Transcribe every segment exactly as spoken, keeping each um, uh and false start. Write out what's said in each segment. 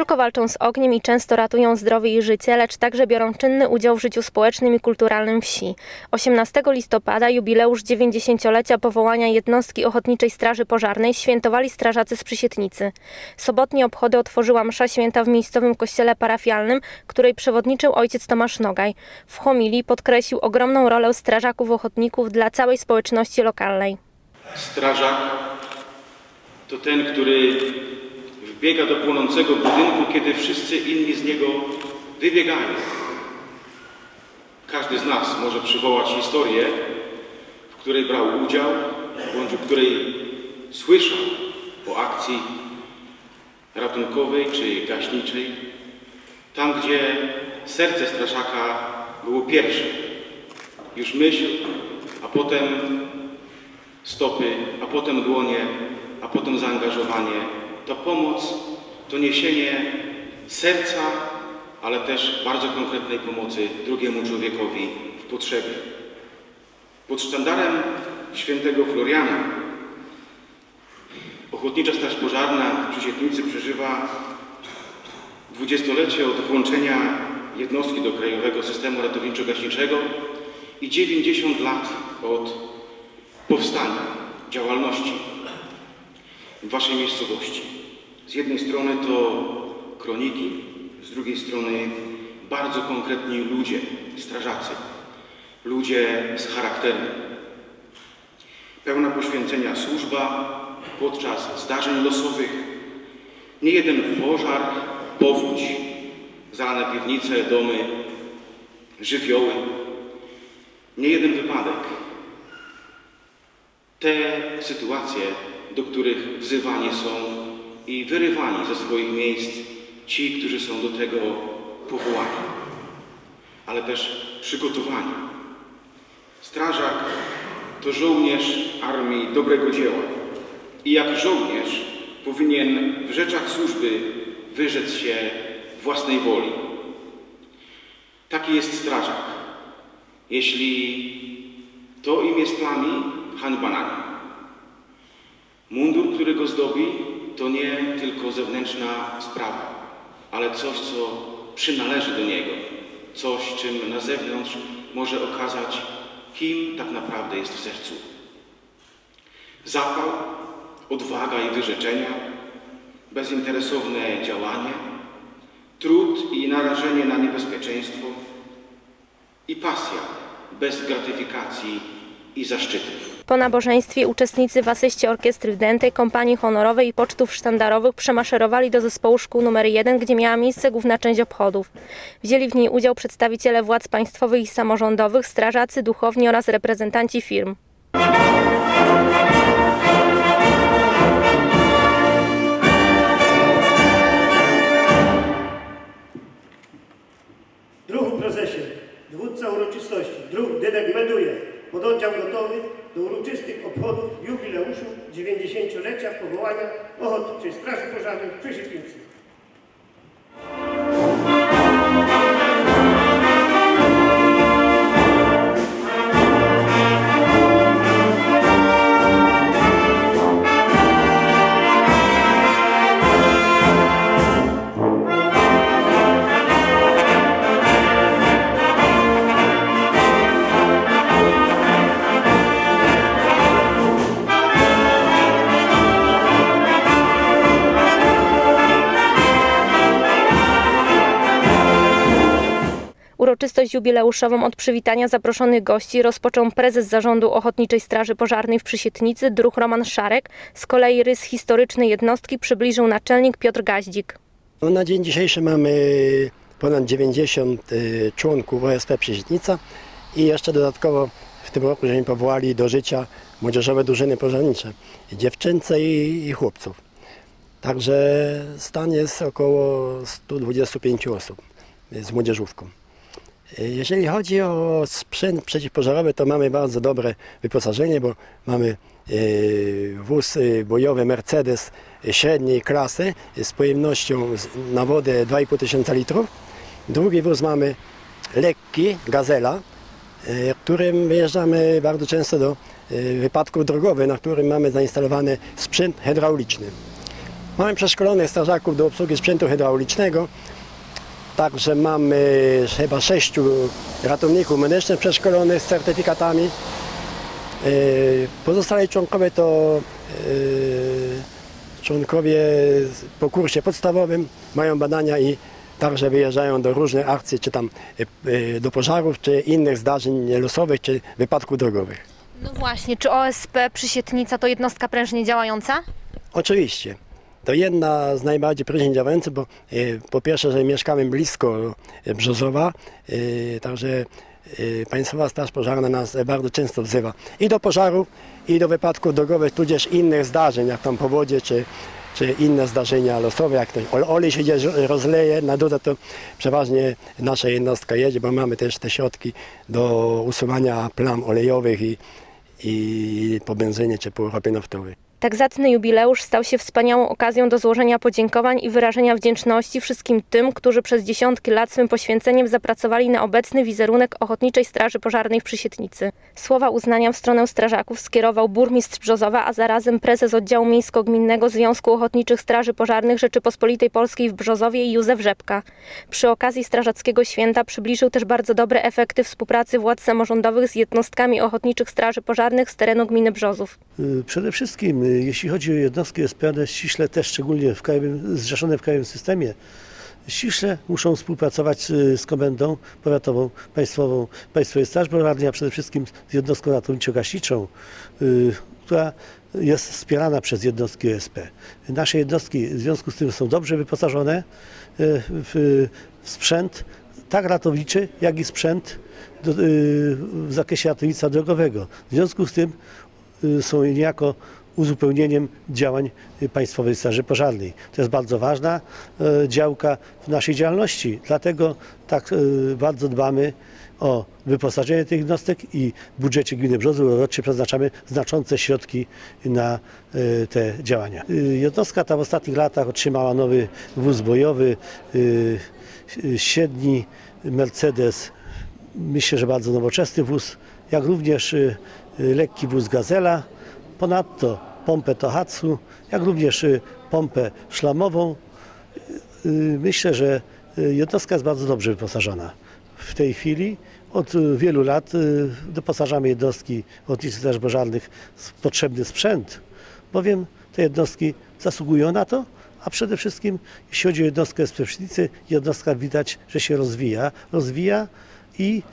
tylko walczą z ogniem i często ratują zdrowie i życie, lecz także biorą czynny udział w życiu społecznym i kulturalnym wsi. osiemnastego listopada, jubileusz dziewięćdziesięciolecia powołania jednostki Ochotniczej Straży Pożarnej, świętowali strażacy z Przysietnicy. Sobotnie obchody otworzyła msza święta w miejscowym kościele parafialnym, której przewodniczył ojciec Tomasz Nogaj. W homilii podkreślił ogromną rolę strażaków ochotników dla całej społeczności lokalnej. Strażak to ten, który wbiega do płonącego budynku, kiedy wszyscy inni z niego wybiegają. Każdy z nas może przywołać historię, w której brał udział, bądź w której słyszał o akcji ratunkowej czy gaśniczej, tam gdzie serce strażaka było pierwsze. Już myśl, a potem stopy, a potem dłonie, a potem zaangażowanie. To pomoc, to niesienie serca, ale też bardzo konkretnej pomocy drugiemu człowiekowi w potrzebie. Pod sztandarem świętego Floriana Ochotnicza Straż Pożarna w Przysietnicy przeżywa dwudziestolecie od włączenia jednostki do Krajowego Systemu Ratowniczo-Gaśniczego i dziewięćdziesiąt lat od powstania, działalności w waszej miejscowości. Z jednej strony to kroniki, z drugiej strony bardzo konkretni ludzie, strażacy, ludzie z charakterem. Pełna poświęcenia służba podczas zdarzeń losowych, nie jeden pożar, powódź, zalane piwnice, domy, żywioły, nie jeden wypadek. Te sytuacje, do których wzywani są i wyrywani ze swoich miejsc ci, którzy są do tego powołani, ale też przygotowani. Strażak to żołnierz armii dobrego dzieła i jak żołnierz powinien w rzeczach służby wyrzec się własnej woli. Taki jest strażak. Jeśli to imię splami, hańba na nim. Mundur, który go zdobi, to nie tylko zewnętrzna sprawa, ale coś, co przynależy do niego. Coś, czym na zewnątrz może okazać, kim tak naprawdę jest w sercu. Zapał, odwaga i wyrzeczenia, bezinteresowne działanie, trud i narażenie na niebezpieczeństwo i pasja bez gratyfikacji i zaszczytów. Po nabożeństwie uczestnicy w asyście orkiestry wdętej, kompanii honorowej i pocztów sztandarowych przemaszerowali do zespołu szkół numer jeden, gdzie miała miejsce główna część obchodów. Wzięli w niej udział przedstawiciele władz państwowych i samorządowych, strażacy, duchowni oraz reprezentanci firm. Druhu prezesie, dowódca uroczystości, druh Dydek melduje, pododdział gotowy do uroczystych obchodów jubileuszu dziewięćdziesięciolecia powołania Ochotniczej Straży Pożarnej w Przysietnicy. Uroczystość jubileuszową od przywitania zaproszonych gości rozpoczął prezes Zarządu Ochotniczej Straży Pożarnej w Przysietnicy, druh Roman Szarek. Z kolei rys historycznej jednostki przybliżył naczelnik Piotr Gaździk. No, na dzień dzisiejszy mamy ponad dziewięćdziesiąt członków O S P Przysietnica i jeszcze dodatkowo w tym roku żeśmy powołali do życia młodzieżowe drużyny pożarnicze, dziewczęce i, i chłopców. Także stan jest około stu dwudziestu pięciu osób z młodzieżówką. Jeżeli chodzi o sprzęt przeciwpożarowy, to mamy bardzo dobre wyposażenie, bo mamy wóz bojowy Mercedes średniej klasy z pojemnością na wodę dwa i pół tysiąca litrów. Drugi wóz mamy lekki, Gazela, którym wyjeżdżamy bardzo często do wypadków drogowych, na którym mamy zainstalowany sprzęt hydrauliczny. Mamy przeszkolonych strażaków do obsługi sprzętu hydraulicznego. Także mamy chyba sześciu ratowników medycznych przeszkolonych z certyfikatami. Pozostali członkowie to członkowie po kursie podstawowym, mają badania i także wyjeżdżają do różnych akcji, czy tam do pożarów, czy innych zdarzeń losowych, czy wypadków drogowych. No właśnie, czy O S P Przysietnica to jednostka prężnie działająca? Oczywiście. To jedna z najbardziej prężnie działających, bo y, po pierwsze, że mieszkamy blisko Brzozowa, y, także y, Państwowa Straż Pożarna nas bardzo często wzywa i do pożarów, i do wypadków drogowych, tudzież innych zdarzeń, jak tam powodzie, czy, czy inne zdarzenia losowe, jak ktoś olej się gdzieś rozleje na drodze, to przeważnie nasza jednostka jedzie, bo mamy też te środki do usuwania plam olejowych i, i po benzynie, czy po ropie naftowej. Tak zacny jubileusz stał się wspaniałą okazją do złożenia podziękowań i wyrażenia wdzięczności wszystkim tym, którzy przez dziesiątki lat swym poświęceniem zapracowali na obecny wizerunek Ochotniczej Straży Pożarnej w Przysietnicy. Słowa uznania w stronę strażaków skierował burmistrz Brzozowa, a zarazem prezes oddziału miejsko-gminnego Związku Ochotniczych Straży Pożarnych Rzeczypospolitej Polskiej w Brzozowie Józef Rzepka. Przy okazji strażackiego święta przybliżył też bardzo dobre efekty współpracy władz samorządowych z jednostkami Ochotniczych Straży Pożarnych z terenu gminy Brzozów. Przede wszystkim jeśli chodzi o jednostki S P, one ściśle też, szczególnie w krajowym, zrzeszone w krajowym systemie, ściśle muszą współpracować z Komendą Powiatową, Państwową, Państwowej Straży Pożarnej, a przede wszystkim z jednostką ratowniczo-gaśniczą, yy, która jest wspierana przez jednostki S P. Nasze jednostki w związku z tym są dobrze wyposażone yy, w, w sprzęt, tak ratowniczy, jak i sprzęt do, yy, w zakresie ratownictwa drogowego. W związku z tym yy, są niejako uzupełnieniem działań Państwowej Straży Pożarnej. To jest bardzo ważna e, działka w naszej działalności, dlatego tak e, bardzo dbamy o wyposażenie tych jednostek i w budżecie gminy Brzozów rocznie przeznaczamy znaczące środki na e, te działania. E, jednostka ta w ostatnich latach otrzymała nowy wóz bojowy, e, średni Mercedes, myślę, że bardzo nowoczesny wóz, jak również e, lekki wóz Gazela. Ponadto pompę Tohatsu, jak również pompę szlamową. Myślę, że jednostka jest bardzo dobrze wyposażona. W tej chwili od wielu lat doposażamy jednostki Ochotniczych Straży Pożarnych w potrzebny sprzęt, bowiem te jednostki zasługują na to, a przede wszystkim jeśli chodzi o jednostkę z Przysietnicy, jednostka widać, że się rozwija, rozwija i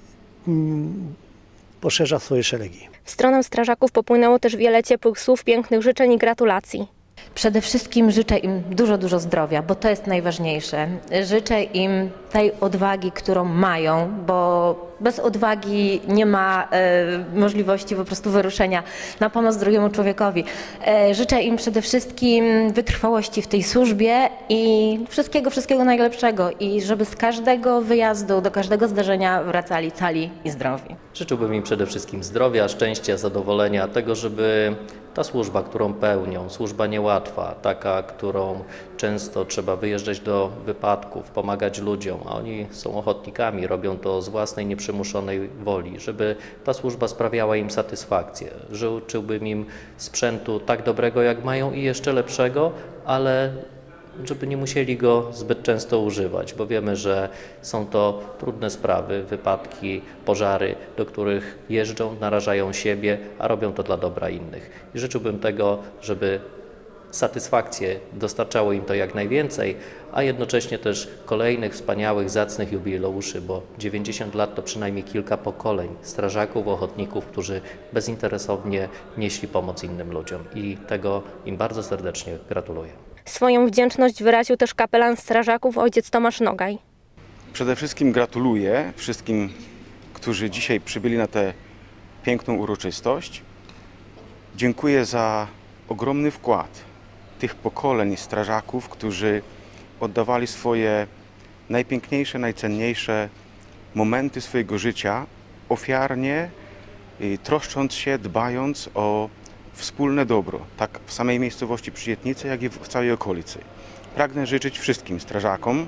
mm, poszerza swoje szeregi. W stronę strażaków popłynęło też wiele ciepłych słów, pięknych życzeń i gratulacji. Przede wszystkim życzę im dużo, dużo zdrowia, bo to jest najważniejsze. Życzę im tej odwagi, którą mają, bo bez odwagi nie ma e, możliwości po prostu wyruszenia na pomoc drugiemu człowiekowi. E, życzę im przede wszystkim wytrwałości w tej służbie i wszystkiego, wszystkiego najlepszego i żeby z każdego wyjazdu, do każdego zdarzenia wracali cali i zdrowi. Życzyłbym im przede wszystkim zdrowia, szczęścia, zadowolenia, tego, żeby ta służba, którą pełnią, służba niełatwa, taka, którą często trzeba wyjeżdżać do wypadków, pomagać ludziom, a oni są ochotnikami, robią to z własnej nieprzymuszonej woli, żeby ta służba sprawiała im satysfakcję. Życzyłbym im sprzętu tak dobrego, jak mają i jeszcze lepszego, ale żeby nie musieli go zbyt często używać, bo wiemy, że są to trudne sprawy, wypadki, pożary, do których jeżdżą, narażają siebie, a robią to dla dobra innych. I życzyłbym tego, żeby satysfakcję dostarczało im to jak najwięcej, a jednocześnie też kolejnych wspaniałych, zacnych jubileuszy, bo dziewięćdziesiąt lat to przynajmniej kilka pokoleń strażaków, ochotników, którzy bezinteresownie nieśli pomoc innym ludziom i tego im bardzo serdecznie gratuluję. Swoją wdzięczność wyraził też kapelan strażaków ojciec Tomasz Nogaj. Przede wszystkim gratuluję wszystkim, którzy dzisiaj przybyli na tę piękną uroczystość. Dziękuję za ogromny wkład tych pokoleń strażaków, którzy oddawali swoje najpiękniejsze, najcenniejsze momenty swojego życia ofiarnie, troszcząc się, dbając o wspólne dobro, tak w samej miejscowości Przysietnicy, jak i w całej okolicy. Pragnę życzyć wszystkim strażakom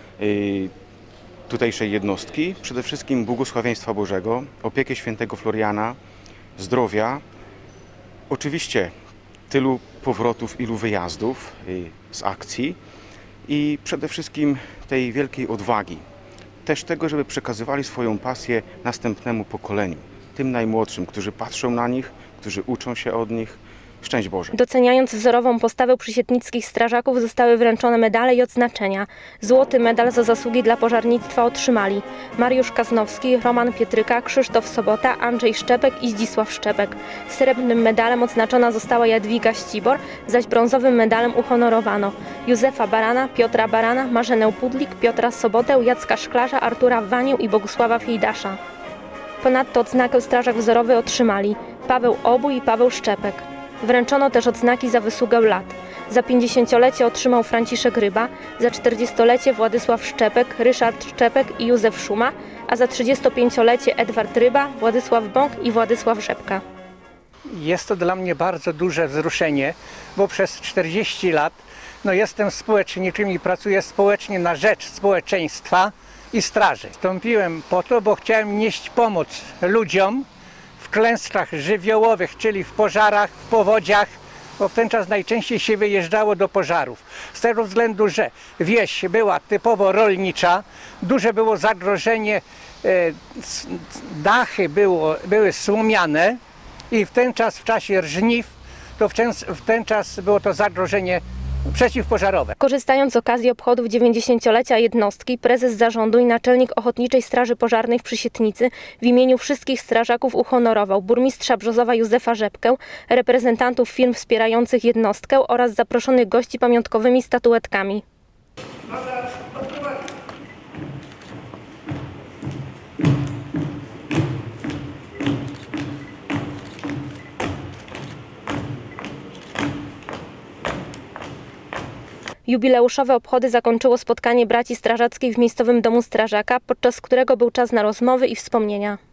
tutejszej jednostki, przede wszystkim błogosławieństwa Bożego, opieki świętego Floriana, zdrowia, oczywiście tylu powrotów, ilu wyjazdów z akcji i przede wszystkim tej wielkiej odwagi. Też tego, żeby przekazywali swoją pasję następnemu pokoleniu, tym najmłodszym, którzy patrzą na nich, którzy uczą się od nich. Szczęść Boże. Doceniając wzorową postawę przysietnickich strażaków zostały wręczone medale i odznaczenia. Złoty medal za zasługi dla pożarnictwa otrzymali Mariusz Kaznowski, Roman Pietryka, Krzysztof Sobota, Andrzej Szczepek i Zdzisław Szczepek. Srebrnym medalem odznaczona została Jadwiga Ścibor, zaś brązowym medalem uhonorowano Józefa Barana, Piotra Barana, Marzenę Pudlik, Piotra Sobotę, Jacka Szklarza, Artura Wanię i Bogusława Fijdasza. Ponadto odznakę strażak wzorowy otrzymali Paweł Obój i Paweł Szczepek. Wręczono też odznaki za wysługę lat. Za pięćdziesięciolecie otrzymał Franciszek Ryba, za czterdziestolecie Władysław Szczepek, Ryszard Szczepek i Józef Szuma, a za trzydziestopięciolecie Edward Ryba, Władysław Bąk i Władysław Rzepka. Jest to dla mnie bardzo duże wzruszenie, bo przez czterdzieści lat no, jestem społecznikiem i pracuję społecznie na rzecz społeczeństwa i straży. Wstąpiłem po to, bo chciałem nieść pomoc ludziom w klęskach żywiołowych, czyli w pożarach, w powodziach, bo w ten czas najczęściej się wyjeżdżało do pożarów. Z tego względu, że wieś była typowo rolnicza, duże było zagrożenie, dachy było, były słomiane i w ten czas, w czasie żniw, to w ten, w ten czas było to zagrożenie przeciwpożarowe. Korzystając z okazji obchodów dziewięćdziesięciolecia jednostki, prezes zarządu i naczelnik Ochotniczej Straży Pożarnej w Przysietnicy w imieniu wszystkich strażaków uhonorował burmistrza Brzozowa Józefa Rzepkę, reprezentantów firm wspierających jednostkę oraz zaproszonych gości pamiątkowymi statuetkami. Jubileuszowe obchody zakończyło spotkanie braci strażackiej w miejscowym domu strażaka, podczas którego był czas na rozmowy i wspomnienia.